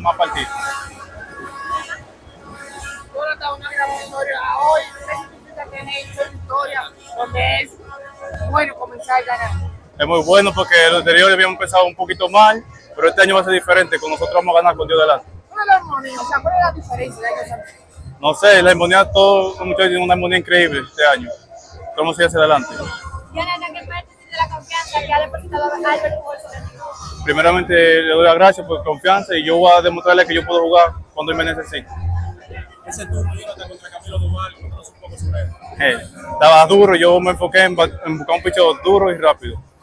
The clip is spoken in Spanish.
más partidos. Bueno, una gran victoria hoy, necesita tener una victoria donde es bueno comenzar a ganar. Es muy bueno porque los anteriores habíamos empezado un poquito mal, pero este año va a ser diferente, con nosotros vamos a ganar con Dios delante. ¿Cuál es la armonía? O sea, ¿cuál es la diferencia de años anteriores? No sé, la armonía, todos los muchachos tienen una armonía increíble este año. Vamos a ir hacia adelante. Diana, ¿qué parte de la confianza que ha depositado Albert Wolf? Primeramente le doy las gracias por confianza y yo voy a demostrarle que yo puedo jugar cuando él me necesite. Ese turno Jonathan contra Camilo Duval, cuéntanos un poco sobre él. Estaba duro, yo me enfoqué en buscar un picheo duro y rápido.